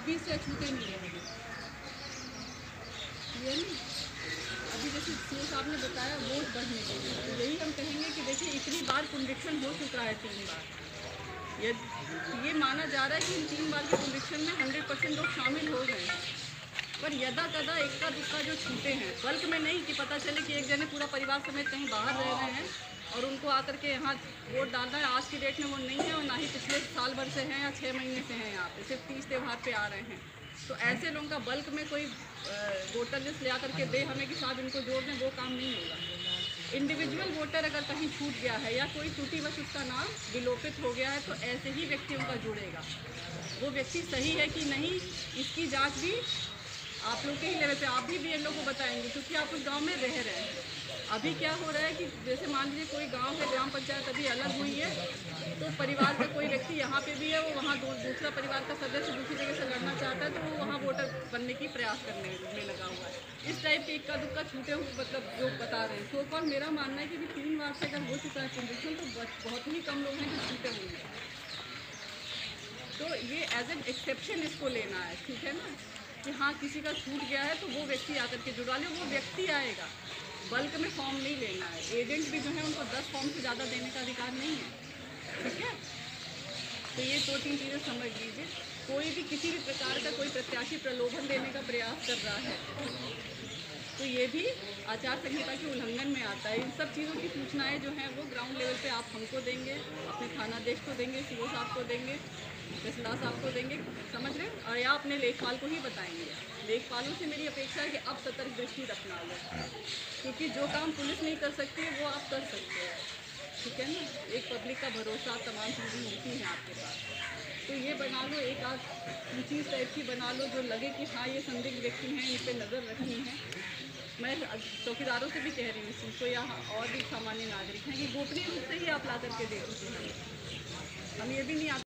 बीच से छूटे नहीं है ये नहीं। अभी जैसे सीओ साहब ने बताया वोट बढ़ने के लिए, तो यही हम कहेंगे कि देखिए इतनी बार कन्विक्शन हो चुका है 3 बार, ये माना जा रहा है कि इन 3 बार के कन्विक्शन में 100% लोग शामिल हो गए हैं, पर यदा कदा इक्का दुक्का जो छूटे हैं, बल्क में नहीं कि पता चले कि एक जने पूरा परिवार समेत कहीं बाहर रह रहे हैं और उनको आकर के यहाँ वोट डालना है। आज की डेट में वो नहीं है और ना ही पिछले साल भर से हैं या 6 महीने से हैं यहाँ पे, सिर्फ 30 त्यौहार पे आ रहे हैं। तो ऐसे लोगों का बल्क में कोई वोटर लिस्ट ले आकर के दे हमें कि साहब इनको जोड़ दें, वो काम नहीं होगा। इंडिविजुअल वोटर अगर कहीं छूट गया है या कोई त्रुटिवश उसका नाम विलोपित हो गया है तो ऐसे ही व्यक्तियों का जुड़ेगा। वो व्यक्ति सही है कि नहीं, इसकी जांच भी आप लोग के ही लेवल पे आप भी इन लोगों को बताएंगे, क्योंकि आप उस गांव में रह रहे हैं। अभी क्या हो रहा है कि जैसे मान लीजिए कोई गांव है, ग्राम पंचायत अभी अलग हुई है, तो परिवार का कोई व्यक्ति यहाँ पे भी है, वो वहाँ दूसरा परिवार का सदस्य दूसरी जगह से लड़ना चाहता है, तो वो वहाँ वोटर बनने की प्रयास करने में लगा हुआ है। इस टाइप के इक्का दुक्का छूटे हुए मतलब जो बता रहे हैं, तो कौन मेरा मानना है कि 3 बार से अगर हो चुका है कन्विक्शन, तो बहुत ही कम लोग हैं जो छूटे हुए हैं। तो ये एज एन एक्सेप्शन इसको लेना है, ठीक है ना, कि हाँ किसी का छूट गया है तो वो व्यक्ति आकर के जुड़ा ले, वो व्यक्ति आएगा। बल्क में फॉर्म नहीं लेना है। एजेंट भी जो है उनको 10 फॉर्म से ज़्यादा देने का अधिकार नहीं है, ठीक है। तो ये 2-3 चीज़ें समझ लीजिए। कोई भी किसी भी प्रकार का कोई प्रत्याशी प्रलोभन देने का प्रयास कर रहा है तो ये भी आचार संहिता के उल्लंघन में आता है। इन सब चीज़ों की सूचनाएं जो हैं वो ग्राउंड लेवल पे आप हमको देंगे, अपने थानाध्यक्ष को देंगे, सीओ साहब को देंगे, तहसीलदार साहब को देंगे, समझ रहे हैं, और या अपने लेखपाल को ही बताएंगे। लेखपालों से मेरी अपेक्षा है कि अब सतर्क दृष्टि रखना होगा, क्योंकि जो काम पुलिस नहीं कर सकती वो आप कर सकते हैं, ठीक है ना। एक पब्लिक का भरोसा तमाम चीज़ें होती हैं आपके पास, तो ये बना लो, एक आध चीज़ टाइप की बना लो जो लगे कि हाँ ये संदिग्ध व्यक्ति हैं, इन पर नज़र रखनी है। मैं चौकीदारों से भी कह रही हूँ इस चीज़ को, या और भी सामान्य नागरिक हैं कि गोपनीय रूप से ही आप ला करके दे दीजिए। हम ये भी नहीं